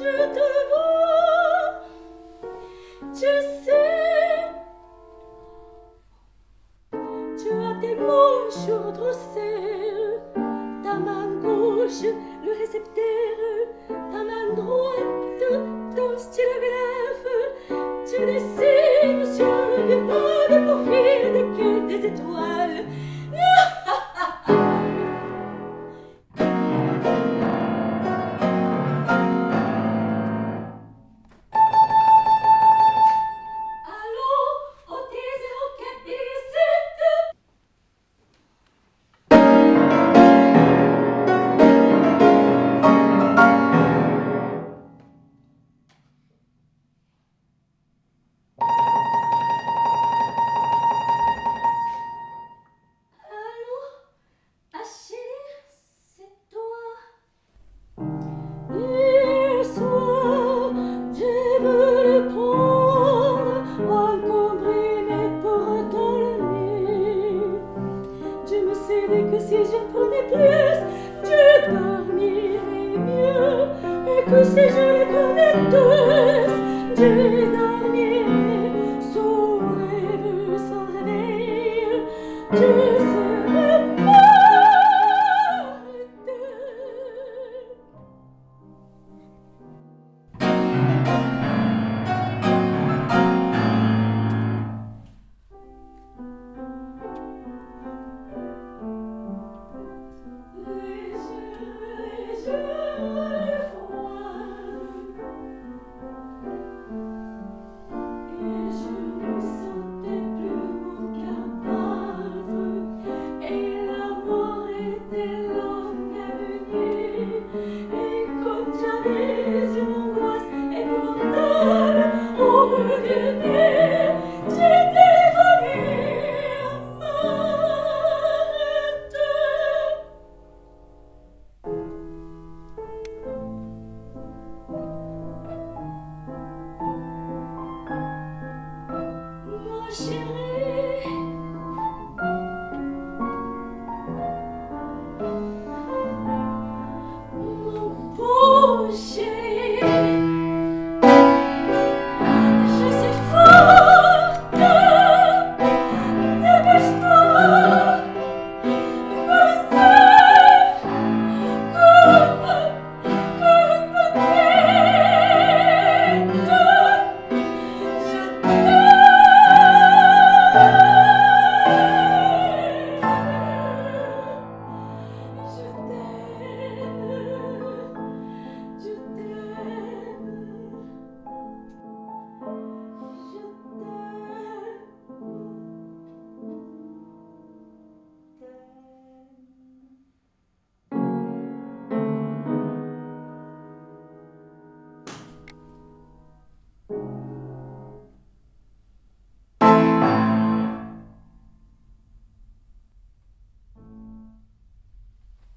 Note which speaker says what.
Speaker 1: je te vois, je sais, tu as tes manches retroussées, ta main gauche, le récepteur, ta main droite, ton stylographe, tu dessines sur le vieux bord des profils desquels des étoiles. Que si je prenais plus, je dormirais mieux. Et que si je les prenais tous, je dormirais sans rêve, sans réveil. Je serais morte. Chérie, mon beau chéri.